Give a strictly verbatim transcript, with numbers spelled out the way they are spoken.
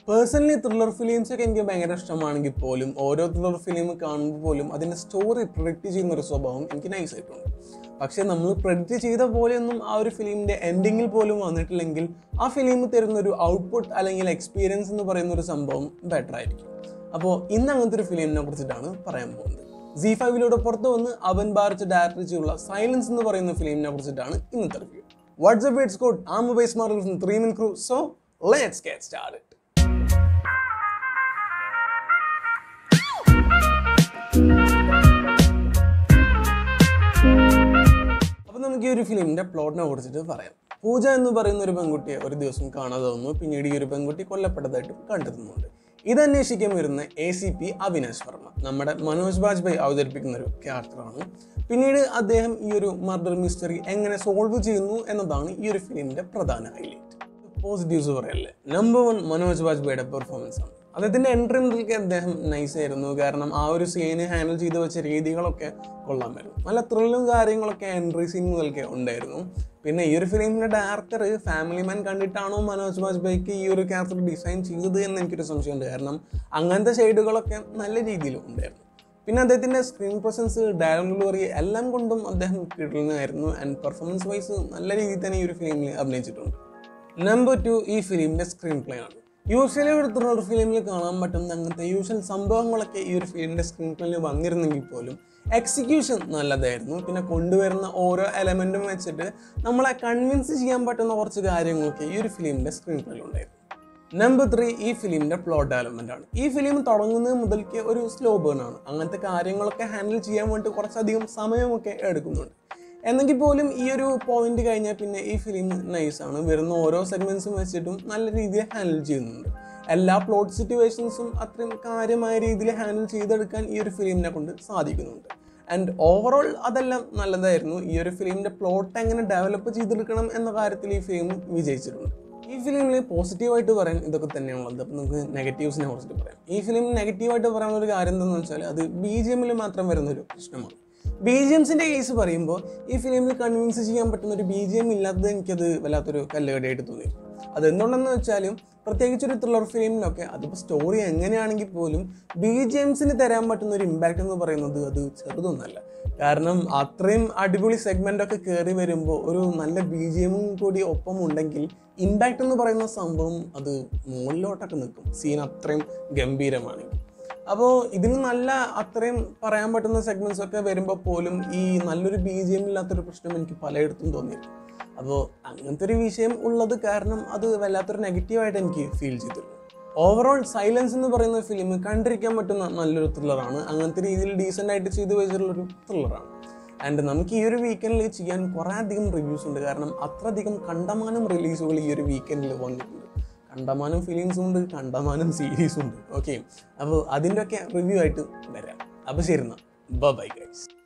Personally, thriller films are very interesting. All thriller films are the story predicted in the swabam and nice. But we predict the film ending a film output or experience better. So, this is a film. Zee five will Avan Barch director Silence in the film. What's up, it's good. I'm a base model from three min crew, so let's get started. Now, we will film the plot. Pooja is a penguti or the Osun Kanada, Pinidi Penguti, Kollapada. This is A C P Avinash Verma. Manoj Bajpai അവതരിപ്പിക്കുന്ന character. പിന്നീട് അദ്ദേഹം ഈ ഒരു murder mystery എങ്ങനെ solve ചെയ്യുന്നു എന്നതാണ് ഈ ഒരു ഫിലിമിന്റെ പ്രധാന highlight. Positives പറയല്ലേ. Number one മനോജ് ബാജ്പേയിയുടെ പെർഫോമൻസ് ആണ്. അദ്ദേഹത്തിന്റെ എൻട്രി മുതൽക്ക് അദ്ദേഹം നൈസ് ആയിരുന്നു. കാരണം ആ ഒരു സീൻ ഹാൻഡിൽ ചെയ്തു വെച്ച രീതികളൊക്കെ കൊള്ളാമായിരുന്നു. നല്ല ത്രില്ലും കാര്യങ്ങളൊക്കെ എൻട്രി സീൻ മുതൽക്ക് ഉണ്ടായിരുന്നു. പിന്നെ ഈ ഒരു ഫിലിമിന്റെ ഡയറക്ടർ ഫാമിലി മാൻ കണ്ടിട്ടാണോ മനോജ് ബാജ്പേയിക്ക് ഈ ഒരു ക്യാരക്ടർ ഡിസൈൻ ചെയ്തത് എന്ന് എനിക്കൊരു സംശയമുണ്ട്. കാരണം അങ്ങനത്തെ ഷെയ്ഡുകളൊക്കെ നല്ല രീതിയിൽ ഉണ്ടായിരുന്നു. പിന്നെ അദ്ദേഹത്തിന്റെ സ്ക്രീൻ പ്രസൻസ്, ഡയലോഗ് ഡെലിവറി എല്ലാം കൊണ്ടും അദ്ദേഹം കിടലനായിരുന്നു. ആൻഡ് പെർഫോമൻസ് വൈസ് നല്ല രീതിയിൽ തന്നെ ഈ ഒരു ഫിലിമിൽ അഭിനയിച്ചിട്ടുണ്ട്. നമ്പർ ടു, ഈ ഫിലിമിന്റെ സ്ക്രീൻ പ്ലേ ആണ്. യൂഷ്വലി ഒരു ത്രില്ലർ ഫിലിമിൽ കാണാൻ പറ്റുന്ന അങ്ങനത്തെ യൂഷ്വൽ സംഭവങ്ങളൊക്കെ ഈ ഒരു ഫിലിമിന്റെ സ്ക്രീൻ പ്ലേയിൽ വന്നിരുന്നെങ്കിൽ പോലും എക്സിക്യൂഷൻ നല്ലതായിരുന്നു. പിന്നെ കൊണ്ടുവരുന്ന ഓരോ എലമെന്റും വെച്ചിട്ട് നമ്മളെ കൺവിൻസ് ചെയ്യാൻ പറ്റുന്ന കുറച്ച് കാര്യങ്ങളൊക്കെ ഈ ഒരു ഫിലിമിന്റെ സ്ക്രീൻ പ്ലേയിൽ ഉണ്ടായിരുന്നു. നമ്പർ ത്രീ, ഈ ഫിലിമിന്റെ പ്ലോട്ട് ഡെവലപ്മെന്റ് ആണ്. ഈ ഫിലിം തുടങ്ങുന്നത് മുതൽക്ക് ഒരു സ്ലോ ബേൺ ആണ്. അങ്ങനത്തെ കാര്യങ്ങളൊക്കെ ഹാൻഡിൽ ചെയ്യാൻ വേണ്ടി കുറച്ചധികം സമയമൊക്കെ എടുക്കുന്നുണ്ട്. എന്നെങ്കിൽ പോലും ഈ ഒരു പോയിന്റ് കഴിഞ്ഞാൽ പിന്നെ ഈ ഫിലിം നൈസാണ്. വരുന്ന ഓരോ സെഗ്മെന്റ്സും വെച്ചിട്ടും നല്ല രീതിയിൽ ഹാൻഡിൽ ചെയ്യുന്നുണ്ട്. എല്ലാ പ്ലോട്ട് സിറ്റുവേഷൻസും അത്രയും കാര്യമായ രീതിയിൽ ഹാൻഡിൽ ചെയ്തെടുക്കാൻ ഈ ഒരു ഫിലിമിനെ കൊണ്ട് സാധിക്കുന്നുണ്ട്. ആൻഡ് ഓവറോൾ അതെല്ലാം നല്ലതായിരുന്നു. ഈ ഒരു ഫിലിമിന്റെ പ്ലോട്ട് എങ്ങനെ ഡെവലപ്പ് ചെയ്തെടുക്കണം എന്ന കാര്യത്തിൽ ഈ ഫിലിം വിജയിച്ചിട്ടുണ്ട്. ഈ ഫിലിമിൽ പോസിറ്റീവായിട്ട് പറയാൻ ഇതൊക്കെ തന്നെയാണുള്ളത്. അപ്പം നമുക്ക് നെഗറ്റീവ്സിനെ കുറിച്ചിട്ട് പറയാം. ഈ ഫിലിം നെഗറ്റീവായിട്ട് പറയാനുള്ള ഒരു കാര്യം എന്താണെന്ന് വെച്ചാൽ അത് ബി ജി എമ്മിൽ മാത്രം വരുന്നൊരു പ്രശ്നമാണ്. ബി ജി എംസിൻ്റെ കേസ് പറയുമ്പോൾ ഈ ഫിലിമിൽ കൺവിൻസ് ചെയ്യാൻ പറ്റുന്ന ഒരു ബി ജി എം ഇല്ലാത്തത് എനിക്കത് വല്ലാത്തൊരു കല്ലുകടിയായിട്ട് തോന്നി. അതെന്തുകൊണ്ടെന്ന് വെച്ചാലും പ്രത്യേകിച്ചൊരു ത്രില്ലർ ഫിലിമിലൊക്കെ അതിപ്പോൾ സ്റ്റോറി എങ്ങനെയാണെങ്കിൽ പോലും ബി ജി എംസിന് തരാൻ പറ്റുന്ന ഒരു ഇമ്പാക്റ്റ് എന്ന് പറയുന്നത് അത് ചെറുതൊന്നല്ല. കാരണം അത്രയും അടിപൊളി സെഗ്മെൻ്റൊക്കെ കയറി വരുമ്പോൾ ഒരു നല്ല ബി ജി എമ്മും കൂടി ഒപ്പം ഉണ്ടെങ്കിൽ ഇമ്പാക്റ്റ് എന്ന് പറയുന്ന സംഭവം അത് മുകളിലോട്ടൊക്കെ നിൽക്കും. സീൻ അത്രയും ഗംഭീരമാണെങ്കിൽ. അപ്പോൾ ഇതിന് നല്ല അത്രയും പറയാൻ പറ്റുന്ന സെഗ്മെൻറ്റ്സ് ഒക്കെ വരുമ്പോൾ പോലും ഈ നല്ലൊരു ബി ജി എം ഇല്ലാത്തൊരു പ്രശ്നം എനിക്ക് പലയിടത്തും തോന്നിയിരുന്നു. അപ്പോൾ അങ്ങനത്തെ ഒരു വിഷയം ഉള്ളത് കാരണം അത് വല്ലാത്തൊരു നെഗറ്റീവായിട്ട് എനിക്ക് ഫീൽ ചെയ്തിരുന്നു. ഓവറോൾ സൈലൻസ് എന്ന് പറയുന്ന ഫിലിം കണ്ടിരിക്കാൻ പറ്റുന്ന നല്ലൊരു ത്രില്ലറാണ്. അങ്ങനത്തെ രീതിയിൽ ഡീസൻ്റ് ആയിട്ട് ചെയ്തു വെച്ചിട്ടുള്ളൊരു ത്രില്ലറാണ്. ആൻഡ് നമുക്ക് ഈ ഒരു വീക്കെൻഡിൽ ചെയ്യാൻ കുറേ അധികം റിവ്യൂസ് ഉണ്ട്. കാരണം അത്രയധികം കണ്ടമാനം റിലീസുകൾ ഈ ഒരു വീക്കെൻഡിൽ വന്നിട്ടുണ്ട്. കണ്ടമാനം ഫിലിംസും ഉണ്ട്, കണ്ടമാനം സീരീസും ഉണ്ട്. ഓക്കെ, അപ്പോൾ അതിൻ്റെയൊക്കെ റിവ്യൂ ആയിട്ട് വരാം. അപ്പോൾ ശരി എന്നാൽ ബൈ ഗൈസ്.